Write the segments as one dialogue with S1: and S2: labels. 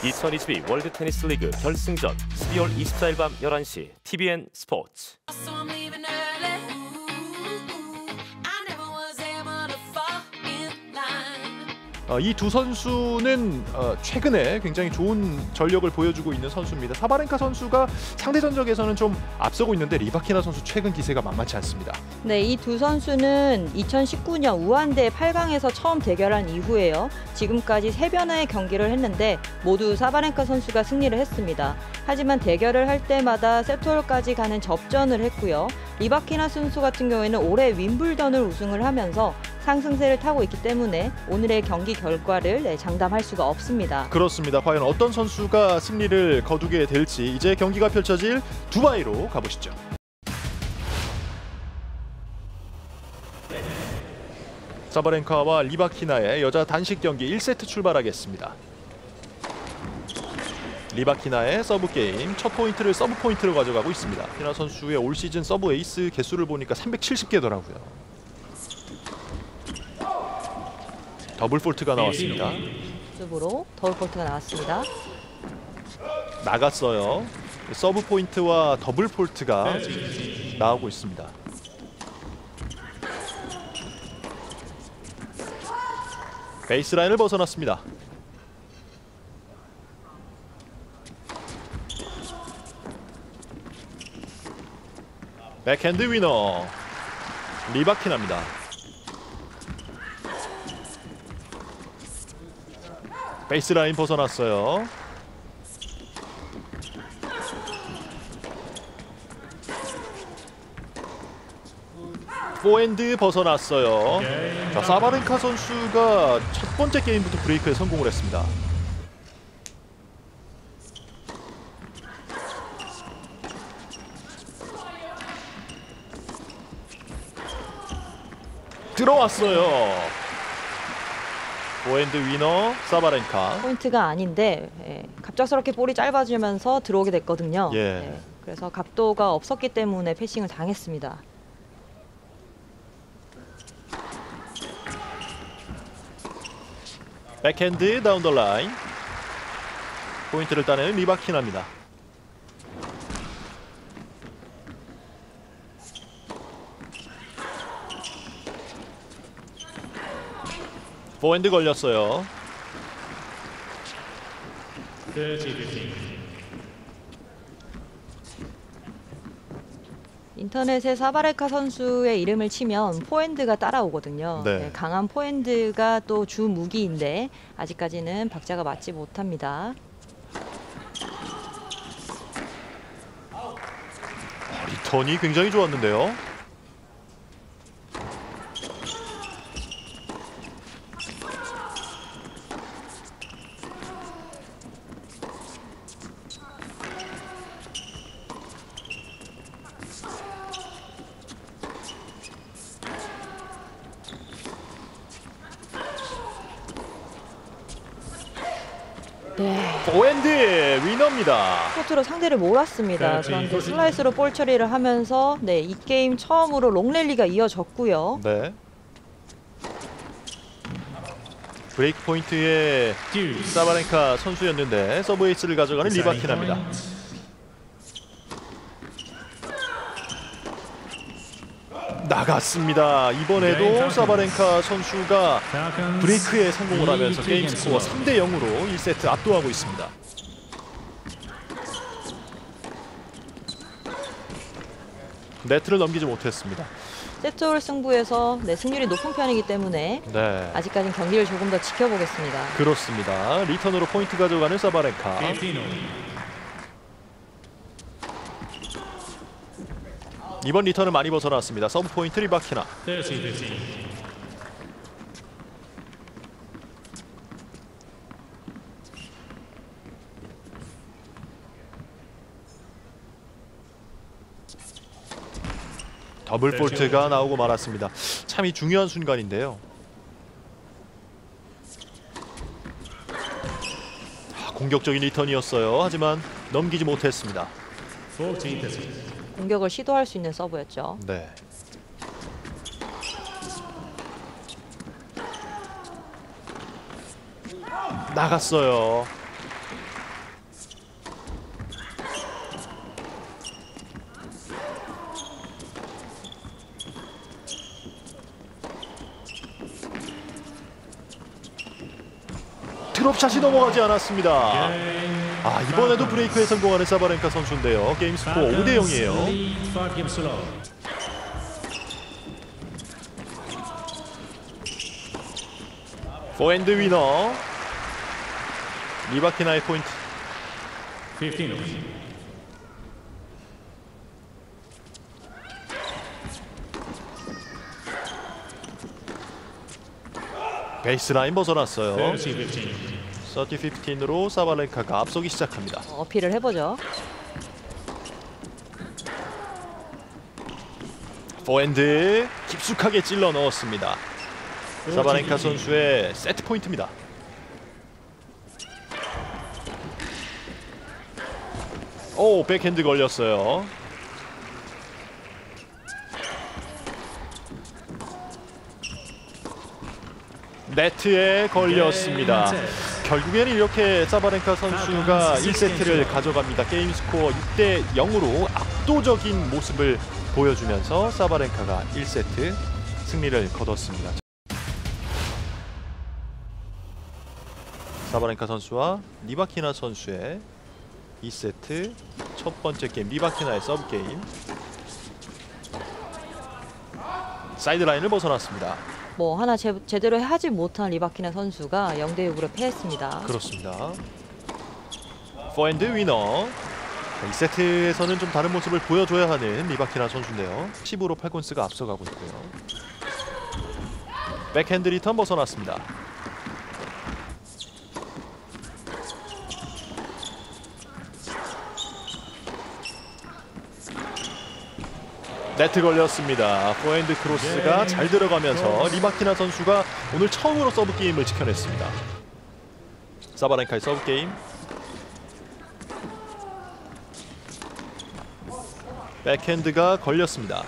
S1: 2022 월드 테니스 리그 결승전 12월 24일 밤 11시 TVN 스포츠.
S2: 이 두 선수는 최근에 굉장히 좋은 전력을 보여주고 있는 선수입니다. 사바렌카 선수가 상대 전적에서는 좀 앞서고 있는데 리바키나 선수 최근 기세가 만만치 않습니다.
S3: 네, 이 두 선수는 2019년 우한대 8강에서 처음 대결한 이후에요. 지금까지 3번의 경기를 했는데 모두 사바렌카 선수가 승리를 했습니다. 하지만 대결을 할 때마다 세트홀까지 가는 접전을 했고요. 리바키나 선수 같은 경우에는 올해 윈블던을 우승을 하면서 상승세를 타고 있기 때문에 오늘의 경기 결과를 장담할 수가 없습니다.
S2: 그렇습니다. 과연 어떤 선수가 승리를 거두게 될지 이제 경기가 펼쳐질 두바이로 가보시죠. 사바렌카와 리바키나의 여자 단식 경기 1세트 출발하겠습니다. 리바키나의 서브 게임 첫 포인트를 서브 포인트로 가져가고 있습니다. 키나 선수의 올 시즌 서브 에이스 개수를 보니까 370개더라고요. 더블 폴트가 나왔습니다.
S3: 습으로 더블 폴트가 나왔습니다.
S2: 나갔어요. 서브 포인트와 더블 폴트가 나오고 있습니다. 베이스라인을 벗어났습니다. 백핸드 위너 리바키나입니다. 베이스라인 벗어났어요. 포핸드 벗어났어요. 자, 사바렌카 선수가 첫 번째 게임부터 브레이크에 성공을 했습니다. 들어왔어요. 포핸드 위너 사바렌카.
S3: 포인트가 아닌데 갑작스럽게 볼이 짧아지면서 들어오게 됐거든요. 그래서 각도가 없었기 때문에 패싱을 당했습니다.
S2: 백핸드 다운 더 라인. 포인트를 따내는 리바키나입니다. 포핸드 걸렸어요.
S3: 인터넷에 사바렌카 선수의 이름을 치면 포핸드가 따라오거든요. 강한 포핸드가 또 주 무기인데 아직까지는 박자가 맞지 못합니다.
S2: 리턴이 굉장히 좋았는데요. 포핸드 위너입니다.
S3: 코트로 상대를 몰았습니다. 그런데 슬라이스로 볼 처리를 하면서 이 게임 처음으로 롱랠리가 이어졌고요.
S2: 브레이크 포인트의 사바렌카 선수였는데 서브 에이스를 가져가는 리바키나입니다. 나갔습니다. 이번에도 사바렌카 선수가 브레이크에 성공을 하면서 게임 스코어 3대 0으로 1세트 압도하고 있습니다. 네트를 넘기지 못했습니다.
S3: 세트홀 승부에서 승률이 높은 편이기 때문에 아직까지는 경기를 조금 더 지켜보겠습니다.
S2: 그렇습니다. 리턴으로 포인트 가져가는 사바렌카. 이번 리턴을 많이 벗어났습니다. 서브 포인트 리바키나. 더블 폴트가 나오고 말았습니다. 참 이 중요한 순간인데요. 공격적인 리턴이었어요. 하지만 넘기지 못했습니다.
S3: 공격을 시도할 수 있는 서브였죠.
S2: 나갔어요. 투샷이 넘어가지 않았습니다. 이번에도 브레이크에 성공하는 사바렌카 선수인데요. 게임 스코어 5대 0이에요. 포핸드 위너. 리바키나의 포인트.
S4: 15.
S2: 베이스라인 벗어났어요.
S4: 30-15.
S2: 30-15로 사바렌카가 앞서기 시작합니다.
S3: 어필을 해보죠.
S2: 포핸드 깊숙하게 찔러 넣었습니다. 사바렌카 선수의 세트 포인트입니다. 오, 백핸드 걸렸어요. 네트에 걸렸습니다. 결국에는 이렇게 사바렌카 선수가 1세트를 가져갑니다. 게임 스코어 6대 0으로 압도적인 모습을 보여주면서 사바렌카가 1세트 승리를 거뒀습니다. 사바렌카 선수와 리바키나 선수의 2세트 첫 번째 게임, 리바키나의 서브 게임. 사이드라인을 벗어났습니다.
S3: 뭐 하나 제대로 하지 못한 리바키나 선수가 0대 6으로 패했습니다.
S2: 그렇습니다. 포핸드 위너. 2세트에서는 좀 다른 모습을 보여줘야 하는 리바키나 선수인데요. 10으로 팔콘스가 앞서가고 있고요. 백핸드 리턴 벗어났습니다. 네트 걸렸습니다. 포핸드 크로스가 잘 들어가면서 리바키나 선수가 오늘 처음으로 서브 게임을 지켜냈습니다. 사바렌카의 서브 게임. 백핸드가 걸렸습니다.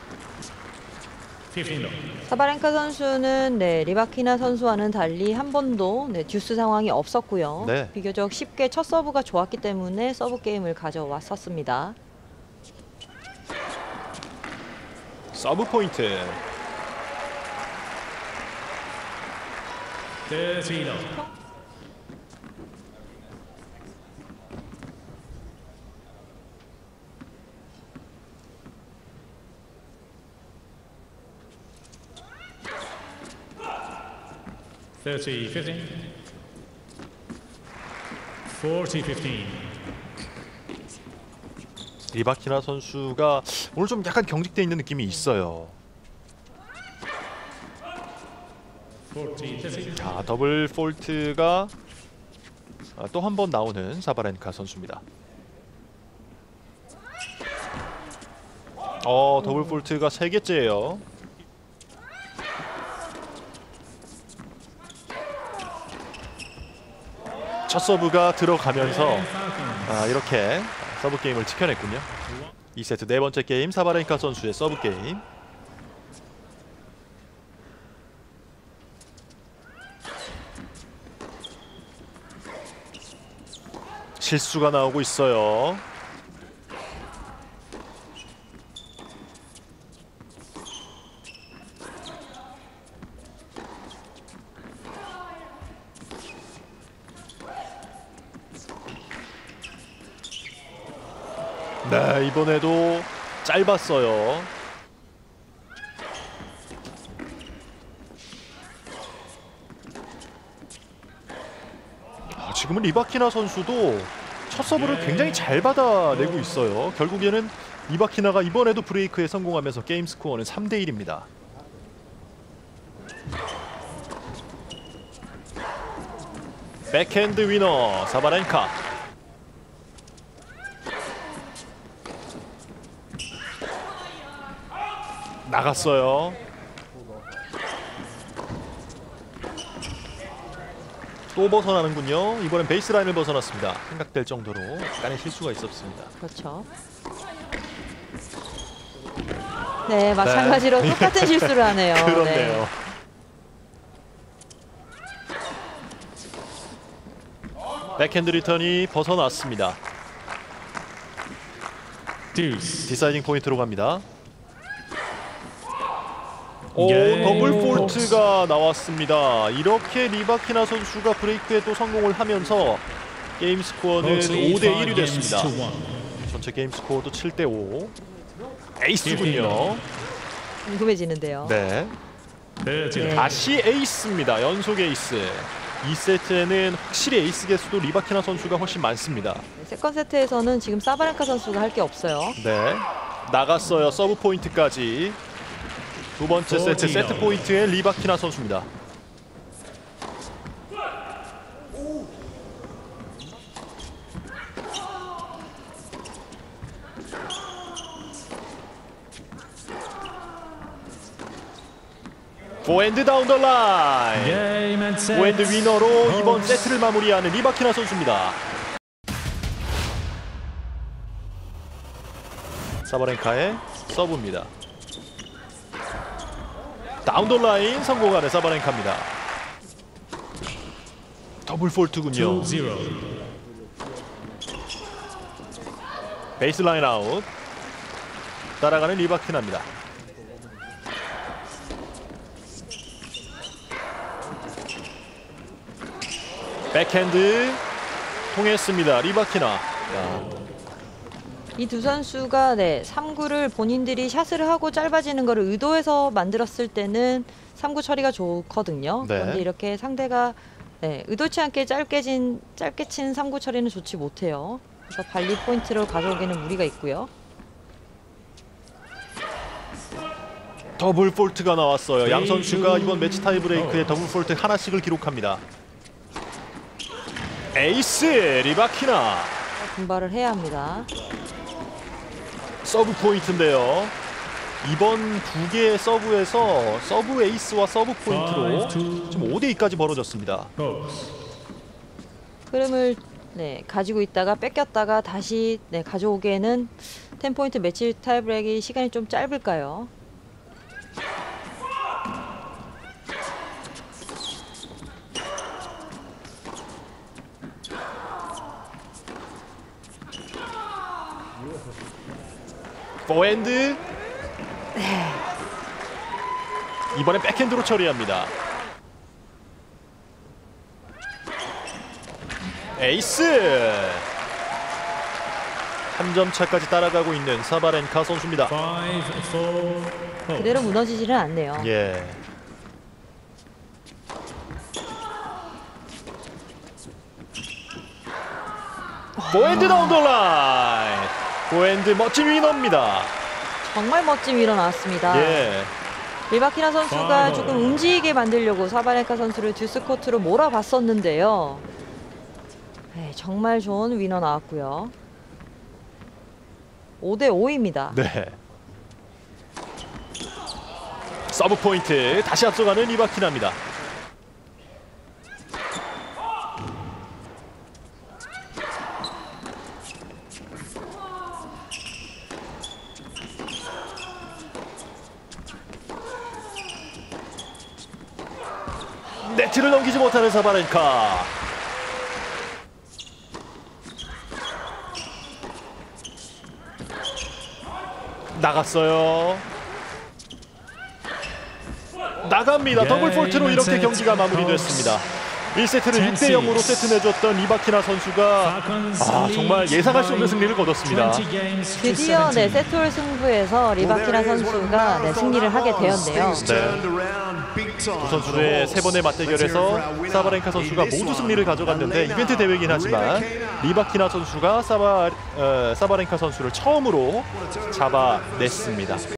S4: 15.
S3: 사바렌카 선수는 리바키나 선수와는 달리 한 번도 듀스 상황이 없었고요.
S2: 네.
S3: 비교적 쉽게 첫 서브가 좋았기 때문에 서브 게임을 가져왔었습니다.
S2: 서브 포인트.
S4: 30. (30-15) 40-15.
S2: 리바키나 선수가 오늘 좀 약간 경직돼 있는 느낌이 있어요.
S4: 40-15.
S2: 자, 더블 폴트가 또 한 번 나오는 사바렌카 선수입니다. 더블 폴트가 3개째예요. 첫 서브가 들어가면서 이렇게 서브 게임을 지켜냈군요. 2세트 네 번째 게임, 사바렌카 선수의 서브 게임. 실수가 나오고 있어요. 네, 이번에도 짧았어요. 지금은 리바키나 선수도 첫 서브를 굉장히 잘 받아내고 있어요. 결국에는 리바키나가 이번에도 브레이크에 성공하면서 게임 스코어는 3대 1입니다. 백핸드 위너 사바렌카. 나갔어요. 또 벗어나는군요. 이번엔 베이스라인을 벗어났습니다. 생각될 정도로 약간의 실수가 있었습니다.
S3: 그렇죠. 네, 마찬가지로 똑같은 실수를 하네요.
S2: 그렇네요. 백핸드 리턴이 벗어났습니다.
S4: Deuce.
S2: 디사이딩 포인트로 갑니다. 오,
S4: 예.
S2: 더블 폴트가 나왔습니다. 이렇게 리바키나 선수가 브레이크에 또 성공을 하면서 게임 스코어는 5대1이 됐습니다. 전체 게임 스코어도 7대5. 에이스군요.
S3: 궁금해지는데요.
S2: 네.
S3: 네.
S2: 다시 에이스입니다. 연속 에이스. 2세트에는 확실히 에이스 개수도 리바키나 선수가 훨씬 많습니다.
S3: 세컨 세트에서는 지금 사바렌카 선수가 할 게 없어요.
S2: 네. 나갔어요. 서브 포인트까지. 두 번째 세트 세트 포인트의 리바키나 선수입니다. 포핸드 다운 더 라인. 포핸드 위너로 이번 세트를 마무리하는 리바키나 선수입니다. 사바렌카의 서브입니다. 다운 더 라인 성공하는 사바렌카입니다. 더블 폴트군요.
S4: 2-0.
S2: 베이스라인 아웃. 따라가는 리바키나입니다. 백핸드 통했습니다. 리바키나.
S3: 이 두 선수가 3구를 본인들이 샷을 하고 짧아지는 것을 의도해서 만들었을 때는 3구 처리가 좋거든요.
S2: 네.
S3: 그런데 이렇게 상대가 의도치 않게 짧게 친 3구 처리는 좋지 못해요. 그래서 발리 포인트를 가져오기에는 무리가 있고요.
S2: 더블 폴트가 나왔어요. 양 선수가 이번 매치 타이 브레이크에 더블 폴트 하나씩을 기록합니다. 에이스 리바키나.
S3: 분발을 해야 합니다.
S2: 서브 포인트인데요. 이번 두 개의 서브에서 서브 에이스와 서브 포인트로 지금 5대2까지 벌어졌습니다.
S3: 흐름을 가지고 있다가 뺏겼다가 다시 가져오기에는 10포인트 매치 타이브레이크 시간이 좀 짧을까요?
S2: 포핸드. 이번엔 백핸드로 처리합니다. 에이스. 한 점 차까지 따라가고 있는 사바렌카 선수입니다.
S4: 5-4.
S3: 그대로 무너지지는 않네요.
S2: 예. 포핸드 다운 더 라인. 포핸드 멋진 위너입니다.
S3: 정말 멋진 위로 나왔습니다.
S2: 예.
S3: 리바키나 선수가 조금 움직이게 만들려고 사바렌카 선수를 듀스 코트로 몰아봤었는데요. 정말 좋은 위너 나왔고요. 5대5입니다.
S2: 네. 서브 포인트 다시 앞서가는 리바키나입니다. 네트를 넘기지 못하는 사바렌카. 나갔어요. 나갑니다. 더블 폴트로 이렇게 경기가 마무리됐습니다. 1세트를 6대0으로 세트 내줬던 리바키나 선수가 정말 예상할 수 없는 승리를 거뒀습니다.
S3: 드디어 세트홀 승부에서 리바키나 선수가 승리를 하게 되었네요.
S2: 두 선수의 세 번의 맞대결에서 사바렌카 선수가 모두 승리를 가져갔는데 이벤트 대회이긴 하지만 리바키나 선수가 사바렌카 선수를 처음으로 잡아냈습니다.